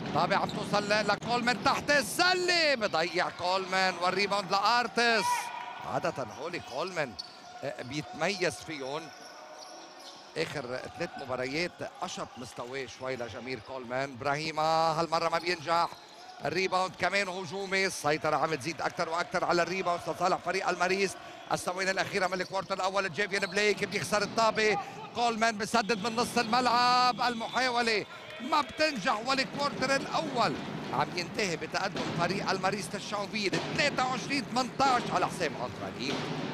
طابع عم توصل لكولمان تحت السله، بضيع كولمان والريباوند لارتس. عادة هولي كولمان بيتميز فيهم. اخر 3 مباريات قشط مستواه شوي لجميل كولمان. ابراهيما هالمره ما بينجح. الريباوند كمان هجومي، السيطرة عم تزيد أكثر وأكثر على الريباوند لصالح فريق الماريست. الثواني الأخيرة من الكوارتر الأول جافيان بليك بيخسر الطابة. كولمان بسدد من نص الملعب، المحاولة ما بتنجح والكوارتر الأول عم ينتهي بتقدم فريق الماريست الشانفيل 23-18 على حساب أنطراني.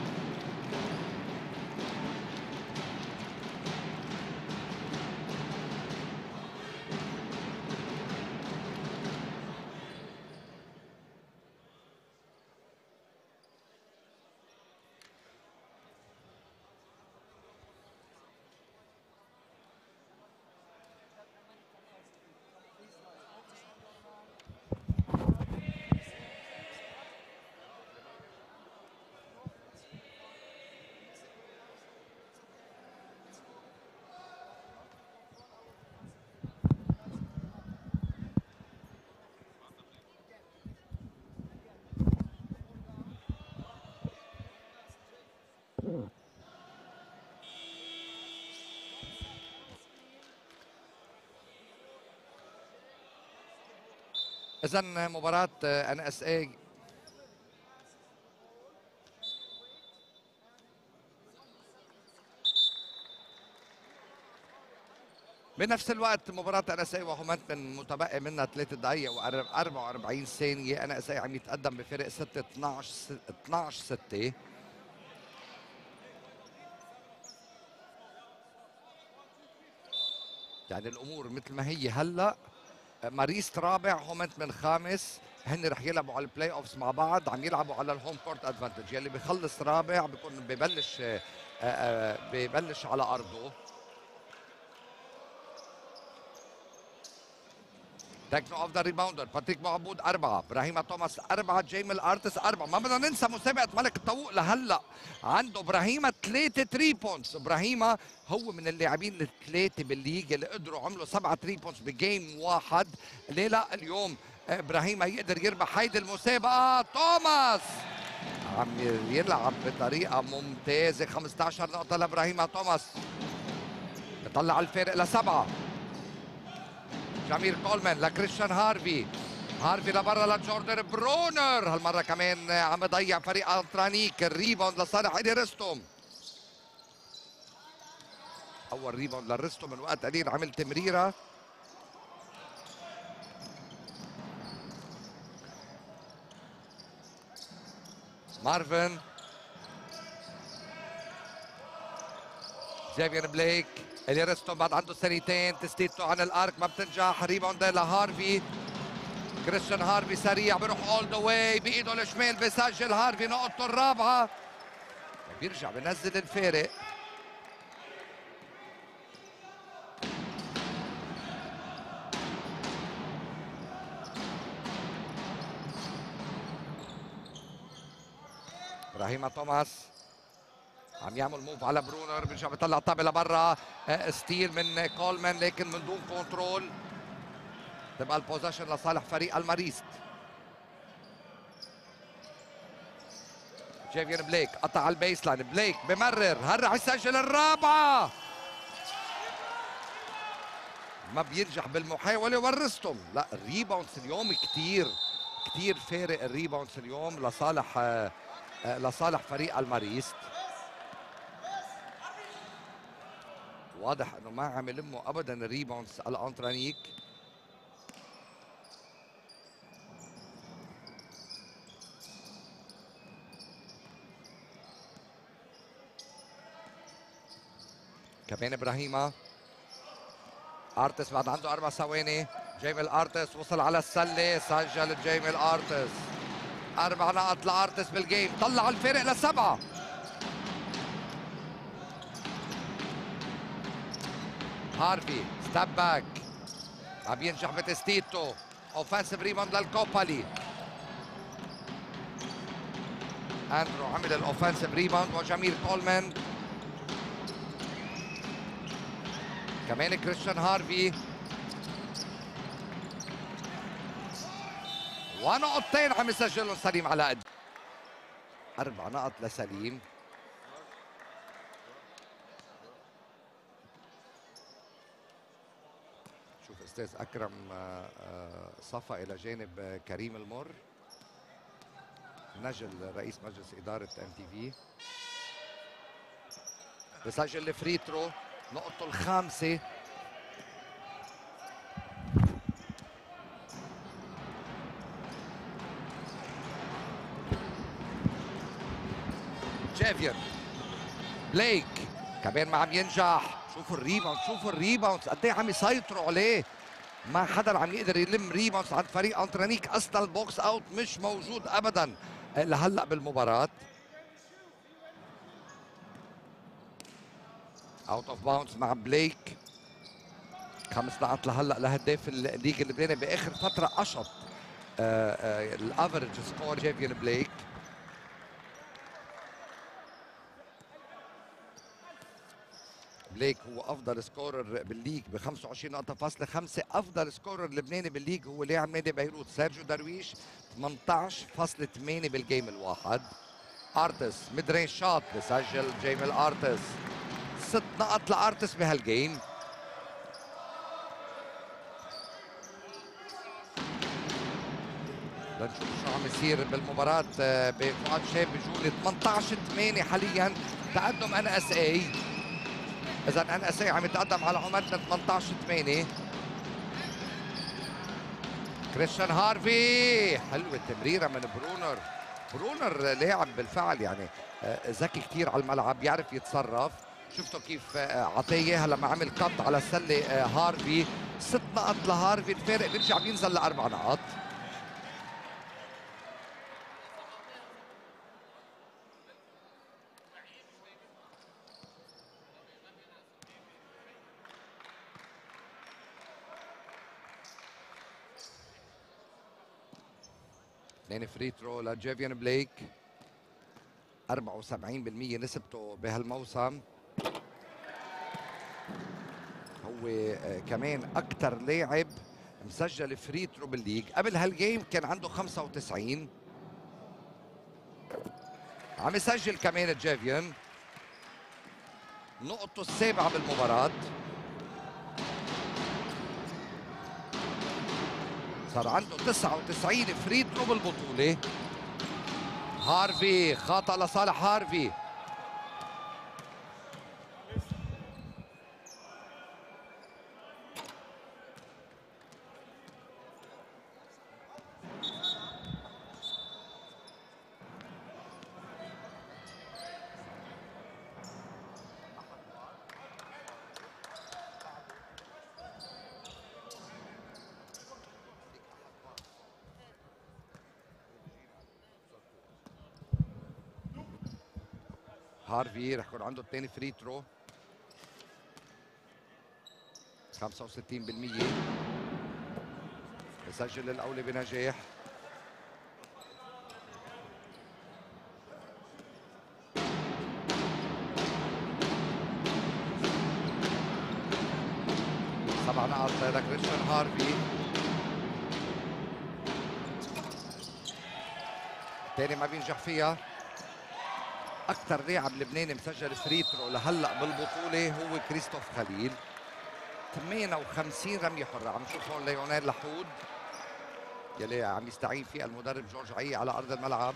إذا مباراة NSA بنفس الوقت مباراة NSA وهومنتون متبقي منها 3 دقائق و44 ثانية. NSA عم يتقدم بفرق 6 12 6. يعني الأمور مثل ما هي هلا. ماريست رابع، هومنتون خامس، هن رح يلعبوا على البلاي اوفز مع بعض، عم يلعبوا على الهوم كورت ادفانتج. يلي بيخلص رابع بيكون ببلش على ارضه. تكنو اوف ذا ريباوندر باتريك معبود 4، ابراهيم توماس 4، جيمل ارتس 4. ما بدنا ننسى مسابقه ملك الطوق لهلا عنده ابراهيم 3 3 بوينتس. ابراهيم هو من اللاعبين الثلاثه بالليج اللي قدروا عملوا 7 3 بوينتس بجيم واحد. ليه لا اليوم ابراهيم يقدر يربح هيدي المسابقه. توماس عم يلعب بطريقه ممتازه. 15 نقطه لابراهيم توماس، يطلع الفارق ل7. جميل كولمان لكريستيان هارفي، هارفي لبرا لجوردن برونر. هالمره كمان عم يضيع فريق انترانيك. الريباوند لصالح ايدي ريستوم. اول ريباوند للريستوم من وقت قليل، عمل تمريره. مارفن، جافيان بليك، ايدي ريستوم بعد عنده ثانيتين، تسديدته عن الارك ما بتنجح. ريباوند لهارفي، كريستيان هارفي سريع بيروح اول ذا واي بايده الشمال بيسجل. هارفي نقطته الرابعه، بيرجع بنزل الفارق. ابراهيم توماس عم يعمل موف على برونر، بيرجع بيطلع طابه لبرا. ستيل من كولمان لكن من دون كنترول. تبقى البوزيشن لصالح فريق الماريست. جافيان بليك قطع على البيس لاين، بليك بمرر، هل رح يسجل الرابعه؟ ما بينجح بالمحاوله. ورستم لا، الريباوندز اليوم كثير فارق. الريباوندز اليوم لصالح فريق الماريست. واضح انه ما عم يلموا ابدا الريباوندز الانترانيك. كمان ابراهيم ارتس بعد عنده 4 ثواني. جيميل ارتس وصل على السله، سجل جيميل ارتس. 4 نقط لارتس بالجيم، طلع الفارق ل7. هارفي ستاب باك، عم ينجح بتسديدته. اوفنسيف ريباوند للكوبالي. اندرو عمل الاوفنسيف ريباوند وجميل كولمان. كمان كريستيان هارفي. ونقطتين عم يسجلهم سليم على قد 4 نقط لسليم. شوف استاذ اكرم صفى الى جانب كريم المر نجل رئيس مجلس اداره MTV. بسجل الفري ثرو نقطته الخامسه. جافير بليك كمان ما عم ينجح. شوفوا الريباوند، شوفوا الريباوند قد ايه عم يسيطروا عليه. ما حدا عم يقدر يلم ريباوند عند فريق انترانيك. اصلا البوكس اوت مش موجود ابدا لهلا بالمباراه. اوت اوف باوندز مع بليك. 5 نقاط لهلا لهداف الليج اللبناني. باخر فتره اشط الافرج سكور جافير بليك. بليك هو افضل سكورر بالليج ب 25 نقطه فاصلة 5. افضل سكورر لبناني بالليج هو لاعب نادي بيروت سيرجيو درويش 18.8 بالجيم الواحد. ارتس ميد رينج شوت بسجل جيميل ارتس. 6 نقط لارتس بهالجيم. لنشوف شو عم يصير بالمباراة بفؤاد شاب بجولة 18-8 حاليا تقدم NSA. إذا NSA عم يتقدم على عمدنا 18-8. كريستيان هارفي حلوة التمريرة من برونر. برونر لاعب بالفعل يعني ذكي كثير على الملعب بيعرف يتصرف. شفتوا كيف عطيه اياها لما عمل كت على السلة هارفي. 6 نقط لهارفي. الفارق بيرجع بينزل ل4 نقط. اثنين فري ثرو لجافيان بليك. 74% نسبته بهالموسم. هو كمان اكثر لاعب مسجل فري ثرو بالليج. قبل هالجيم كان عنده 95. عم يسجل كمان جافيان نقطته السابعة بالمباراة. صار عنده 99 فري ثرو بالبطولة. هارفي خطأ لصالح هارفي. هارفي رح يكون عنده الثاني فري ثرو 65%. يسجل الاولى بنجاح. سبع نقاط لكريستيان هارفي. الثاني ما بينجح فيها. اكثر لاعب لبناني مسجل فري ثرو لهلا بالبطوله هو كريستوف خليل 58 رميه حره. عم نشوف هون ليونيل لحود يلي عم يستعين فيه المدرب جورج عي على ارض الملعب.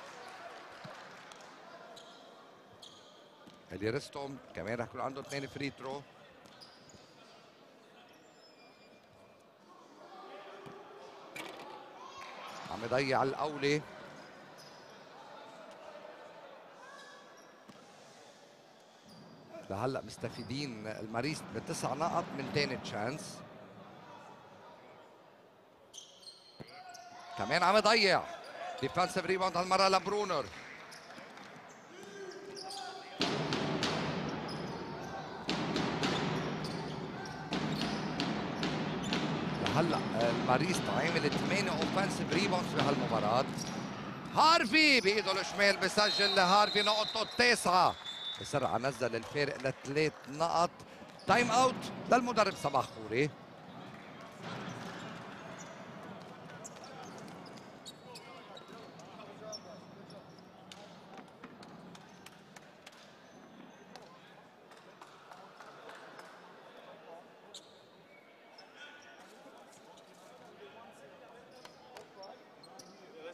اللي رستم كمان رح يكون عنده 2 فري ثرو. عم يضيع الاولى. لهلا مستفيدين الماريست ب9 نقط من ثاني تشانس. كمان عم يضيع. ديفنسيف ريباوند هالمره لبرونر. لهلا الماريست عامل 8 اوفنسيف ريباوندز بهالمباراه. هارفي بايده الشمال بسجل لهارفي نقطته التاسعه. بسرعه نزل الفارق ل3 نقط. تايم اوت للمدرب صباح خوري.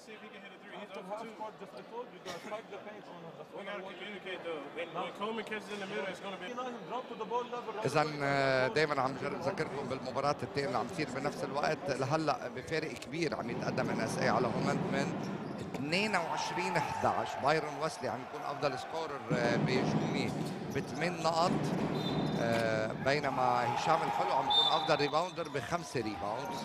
إذا دائما عم جرب ذكركم بالمباراة الثانية اللي عم تصير بنفس الوقت لهلا بفارق كبير عم يتقدم ان اس اي على هومنتمن 22-11. بايرون ويسلي عم يكون افضل سكورر بهجومي ب8 نقط، بينما هشام الحلو عم يكون افضل ريباوندر ب5 ريباوندز.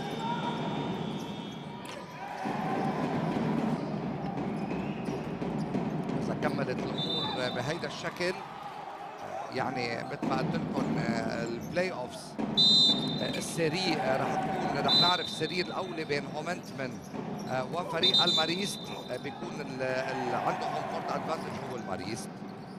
اذا كملت الامور بهيدا الشكل يعني مثل ما قلت لكم البلاي اوفز السيري رح نعرف السيري الاولي بين هومنتمن وفريق الماريست. بيكون اللي عنده هوم كورت ادفانتج هو الماريست.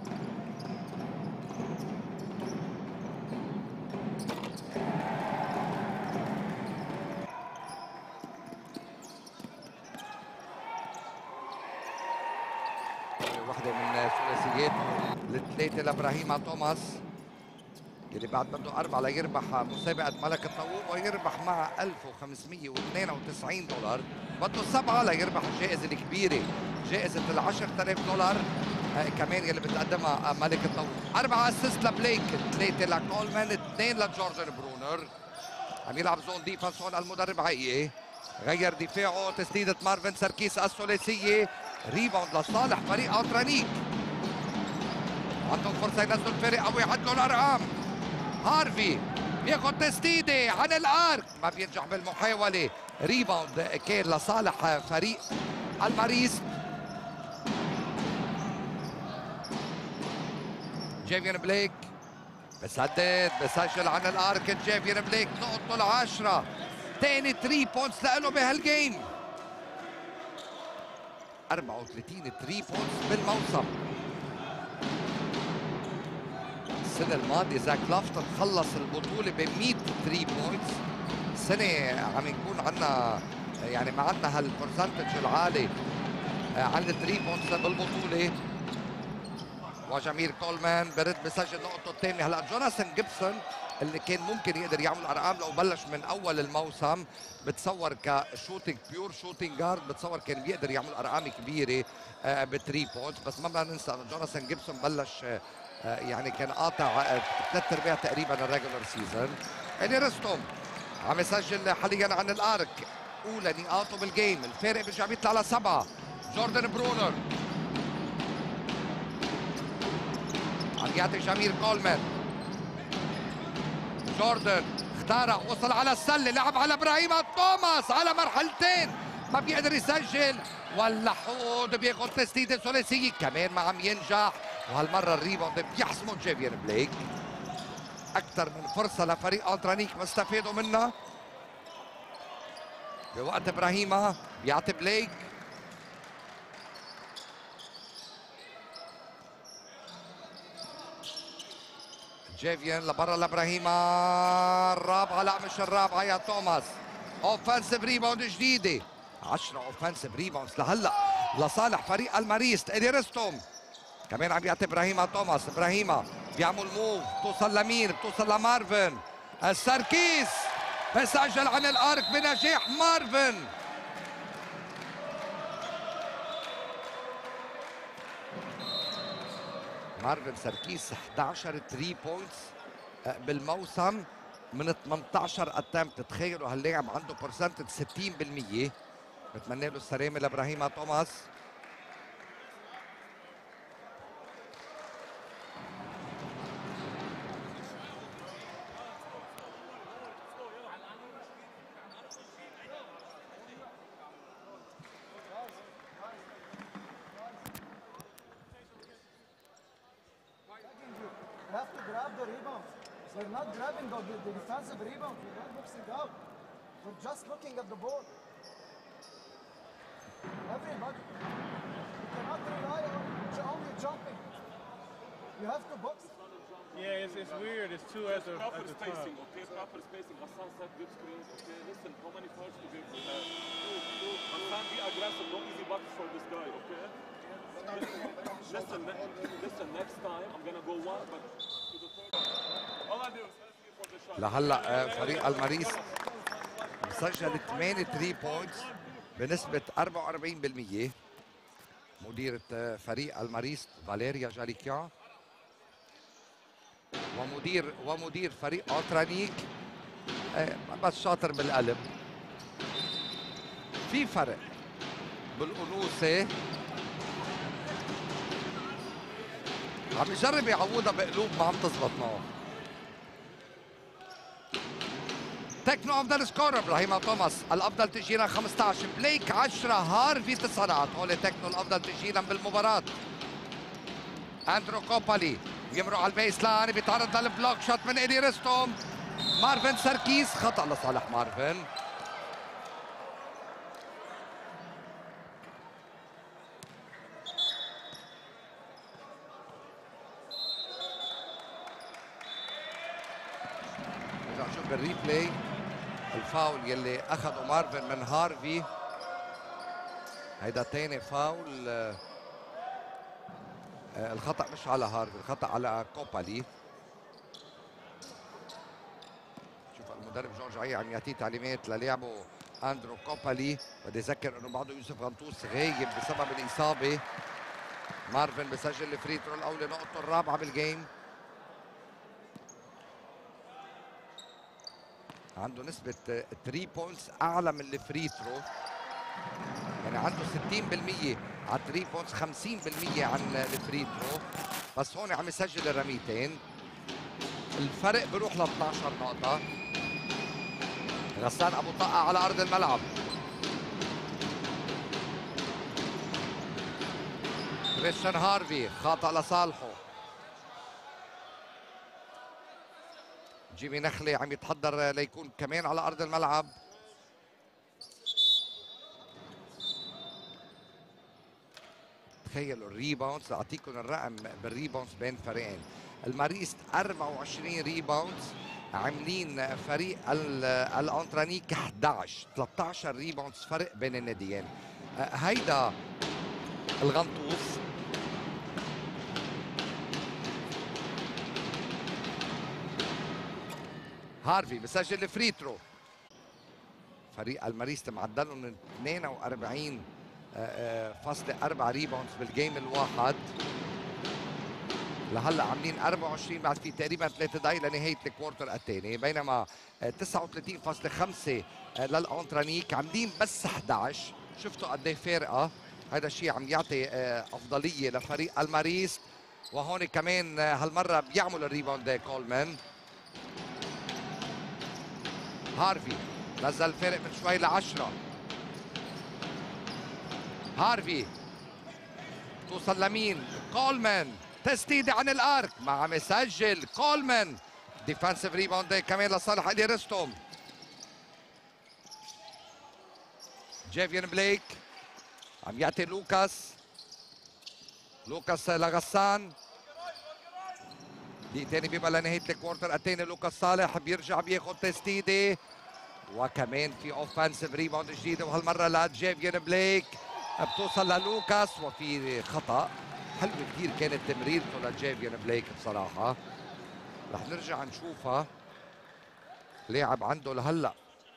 واحدة من ثلاثيات الثلاثة لابراهيم توماس اللي بعد بده 4 ليربح مسابقة ملك الطووب ويربح مع $1592. بده 7 ليربح الجائزة الكبيرة، جائزة $10,000 كمان يلي بتقدمها ملك الطووب. 4 اسيست لبليك، 3 لكولمان، 2 لجوردن برونر. عم يلعب زون ديفنس هون المدرب حقيقي، غير دفاعه. تسديدة مارفن سركيس الثلاثية، ريباوند لصالح فريق اوترانيك. عندهم فرصة ينزلوا الفريق او يعدلوا الارقام. هارفي بياخد تسديده عن الارك، ما بينجح بالمحاوله. ريباوند كان لصالح فريق الماريست. جيفيان بليك بسدد بسجل عن الارك. جيفيان بليك نقطه ال10، ثاني 3 بوينتس له بهالجيم. 34 3 بوينتس بالموسم. السنة الماضية زاك لافتون خلص البطولة ب 100 3 بوينتس. السنة عم يكون عندنا يعني ما عندنا هالبرسنتج العالي عن ال 3 بوينتس بالبطولة. وجميل كولمان برد بسجل نقطته الثانية. هلا جوناثان جيبسون اللي كان ممكن يقدر يعمل ارقام لو بلش من اول الموسم، بتصور كشوتينج بيور شوتينج جارد، بتصور كان بيقدر يعمل ارقام كبيرة ب 3 بوينتس. بس ما بدنا ننسى انه جوناثان جيبسون بلش يعني كان قاطع 3/4 تقريبا الريجولر سيزون. إلي رستم عم يسجل حاليا عن الارك، اولى نقاطه بالجيم، الفارق بيرجع بيطلع ل7. جوردن برونر عم يعطي جميل كولمان. جوردن اخترق، وصل على السله، لعب على ابراهيم توماس على مرحلتين، ما بيقدر يسجل. واللحود بياخذ تسديده ثلاثيه كمان ما عم ينجح، وهالمره الريباوند بيحسمه جيفيان بليك. اكثر من فرصه لفريق اوترانيك ما استفادوا منها. بوقت ابراهيم بيعطي بليك، جيفيان لبرا لابراهيم. الرابعه، لا مش الرابعه يا توماس. اوفنسيف ريباوند جديده، 10 اوفنسيف ريباوندز لهلا لصالح فريق الماريست. إلي رستم كمان عم يعطي ابراهيم توماس. ابراهيم بيعمل موف، بتوصل لمين؟ بتوصل لمارفن السركيس، بسجل عن الارك بنجاح مارفن. مارفن سركيس 11 3 بوينتس بالموسم من 18 اتمت. تخيلوا هاللاعب عنده برسنتج 60%. بتمنى له السلامه لابراهيم توماس. We're not grabbing the defensive rebound. We're not boxing out. We're just looking at the ball. Everybody, you cannot rely on only jumping. You have to box. Yeah, it's weird. It's two at the spacing, top. okay? Proper spacing. Hassan set good screens, okay? Listen, how many fouls to give? Two. Hassan, be aggressive. No easy buckets for this guy, okay? Listen, next time I'm gonna go one, but to the third. All I do is ask you for the shot. لهلا فريق الماريست مسجل 8 3 بوينتس بنسبة 44%. مديرة فريق الماريست فاليريا جاليكيان، ومدير فريق أوترانيك بس شاطر بالقلب. في فرق بالأنوثة، عم يجرب يعوضها بقلوب ما عم تزبط معه. تكنو افضل سكورر ابراهيم توماس، الافضل تسجيلا 15، بليك 10، هارفي 9 نقاط. هول تكنو الافضل تسجيلا بالمباراه. اندرو كوبالي يمرق على البيس لاين، بيتعرض للبلوك شوت من ايدي ريستوم. مارفن سركيس، خطا لصالح مارفن. نرجع نشوف بالريبلاي الفاول يلي اخذه مارفن من هارفي. هيدا تاني فاول. الخطأ مش على هارفي، الخطأ على كوبالي. شوف المدرب جورج عي عم يعطيه تعليمات للاعبه اندرو كوبالي. بدي اذكر انه بعده يوسف غنطوس غايب بسبب الاصابه. مارفن بسجل الفري ثرو الاولى، نقطته الرابعه بالجيم. عنده نسبة 3 بوينتس أعلى من الفري ثرو، يعني عنده 60% على 3 بوينتس، 50% عن الفري ثرو، بس هون عم يسجل الرميتين. الفرق بيروح ل 12 نقطة. غسان أبو طاقة على أرض الملعب. كريستيان هارفي خاطئ لصالحه. جيمي نخلي عم يتحضر ليكون كمان على أرض الملعب. تخيلوا الريباوندز، اعطيكم الرقم بالريباوندز بين فريقين. الماريست 24 ريباوندز، عاملين فريق الانترانيك 11، 13 ريباوندز فرق بين الناديين. هيدا الغنطوس. هارفي بسجل الفري ثرو. فريق الماريست معدلهم 42.4 ريباوندز بالجيم الواحد. لهلا عاملين 24 بعد في تقريبا 3 دقائق لنهايه الكوارتر الثاني، بينما 39.5 للانترانيك عاملين بس 11. شفتوا قد ايه فارقه؟ هذا الشيء عم يعطي افضليه لفريق الماريست. وهون كمان هالمره بيعمل الريباوند كولمان. هارفي نزل الفارق من شوي ل10. هارفي توصل لمين؟ كولمان، تسديده عن الارك، ما عم يسجل كولمان. ديفنسيف ريباوند كمان لصالح إلي ريستوم. جيفيان بليك عم يعطي لوكاس لغسان. دقيقتين بيبقى لنهايه الكوارتر الثاني. لوكاس صالح بيرجع بياخذ تسديده، وكمان في اوفنسيف ريباوند جديده، وهالمره لجيفيان بليك بتوصل للوكاس وفي خطا. حلوه كثير كانت تمريرته لجيفيان بليك بصراحه. رح نرجع نشوفها. لاعب عنده لهلا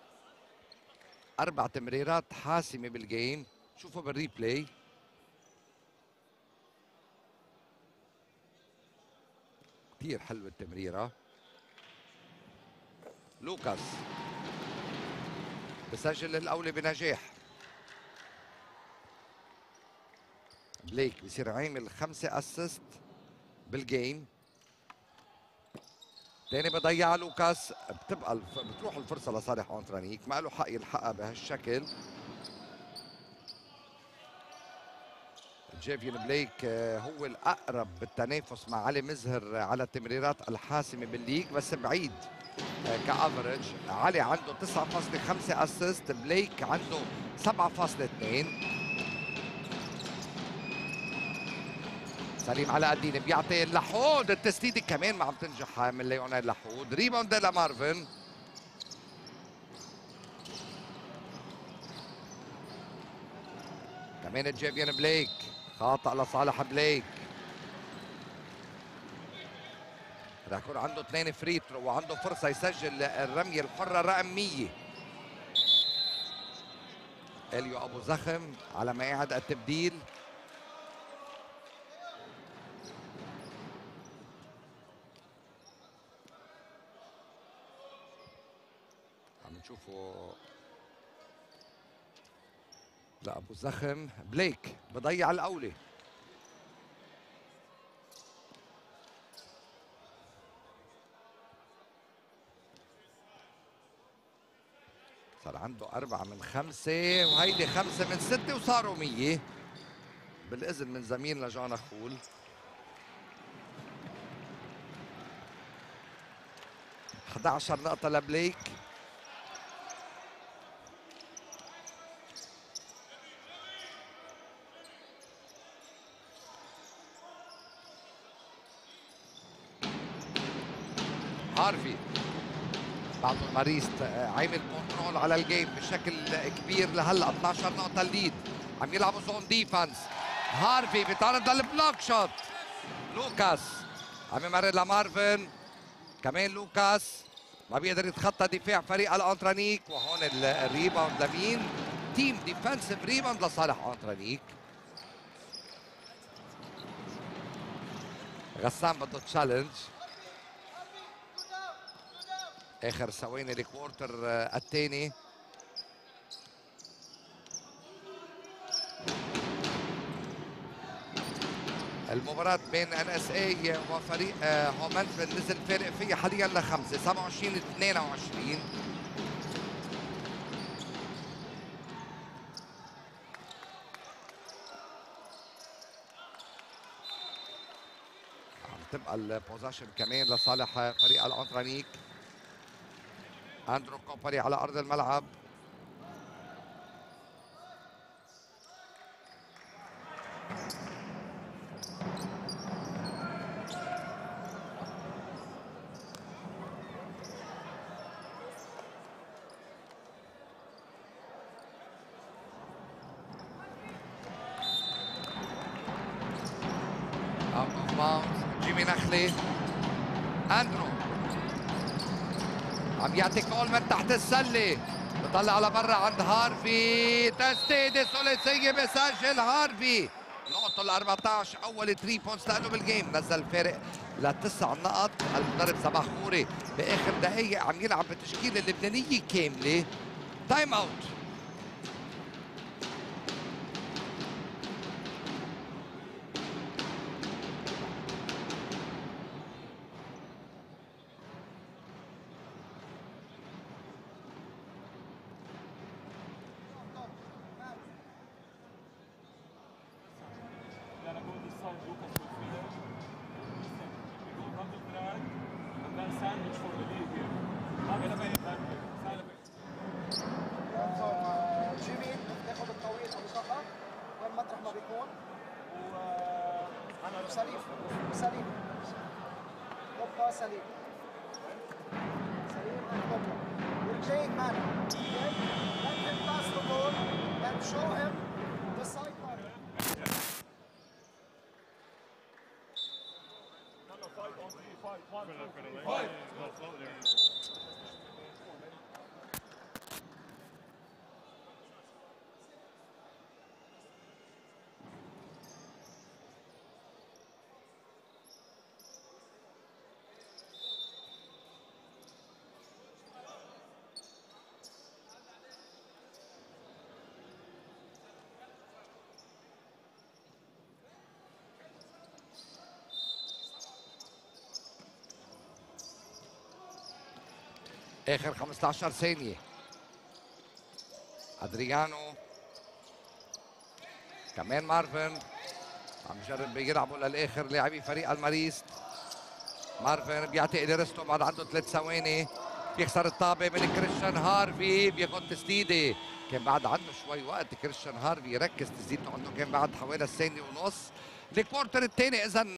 4 تمريرات حاسمه بالجيم. شوفوا بالريبلاي. كثير حلوه التمريره. لوكاس بسجل الاولى بنجاح. بليك بصير عامل 5 اسيست بالجيم. تاني بضيع لوكاس، بتروح الفرصه لصالح اونترانيك، ما له حق يلحقها بهالشكل. جيفيان بليك هو الاقرب بالتنافس مع علي مزهر على التمريرات الحاسمه بالليج، بس بعيد كافرج. علي عنده 9.5 اسيست، بليك عنده 7.2. سليم علاء الدين بيعطي اللحود، التسديده كمان ما عم تنجح من ليونيل لحود. ريباوند لمارفن. كمان جيفيان بليك خاطئ لصالح بليك. رح يكون عنده 2 فري ثرو وعنده فرصه يسجل الرميه الحره رقم 100. اليو ابو زخم على مقاعد التبديل. عم نشوفه. لا ابو زخم بليك بضيع الاولى. صار عنده 4 من 5 وهيدي 5 من 6 وصاروا 100 بالاذن من زميلنا جانا خول. « 11 نقطة لبليك. هارفي بعده الماريست عامل كنترول على الجيم بشكل كبير لهلا. 12 نقطة الليد. عم يلعبوا زون ديفنس. هارفي بيتعرض للبلوك شوت. لوكاس عم يمرر لمارفن. كمان لوكاس ما بيقدر يتخطى دفاع فريق الانترانيك. وهون الريباوند لمين؟ تيم ديفنسيف ريباوند لصالح انترانيك. غسان بده تشالنج. اخر ثواني الكوارتر الثاني. المباراة بين ان اس اي وفريق هومنفيل نزل فارق فيها حاليا ل5 27-22. عم تبقى البوزيشن كمان لصالح فريق الانترانيك. اندرو كوبري على ارض الملعب. اوت اوف باوندز. جيمي نخلي. اندرو عم يعطي كولمان تحت السله. بطلع على برا عند هارفي. تسديده ثلاثيه بسجل هارفي. نقطه ال 14 اول 3 بوينتس له بالجيم. نزل الفارق ل9 نقط. المدرب صباح خوري باخر دقائق عم يلعب بالتشكيله اللبنانيه كامله. تايم اوت. Gotta go this side, Lucas will feed it. Listen, we go double drag and then sandwich for the lead here. I'm gonna make it that way. جيمي بتاخد الطويل ابو صقر وين مطرح ما بيكون انا سليم سليم كوبا سليم سليم and كوبا. We're playing man. Okay? Let him pass the ball and show him the side line. No, 5 on 3, 5, 1, 2, 3, 5. اخر 15 ثانيه. ادريانو كمان مارفن عم يجرب يلعبوا للاخر لاعبي فريق الماريست. مارفن بيعطي ادريستو بعد عنده 3 ثواني. بيخسر الطابه من كريستيان هارفي. بياخذ تسديده. كان بعد عنده شوي وقت كريستيان هارفي يركز. تسديدته عنده كان بعد حوالي ثانيه ونص. الكوارتر الثاني اذا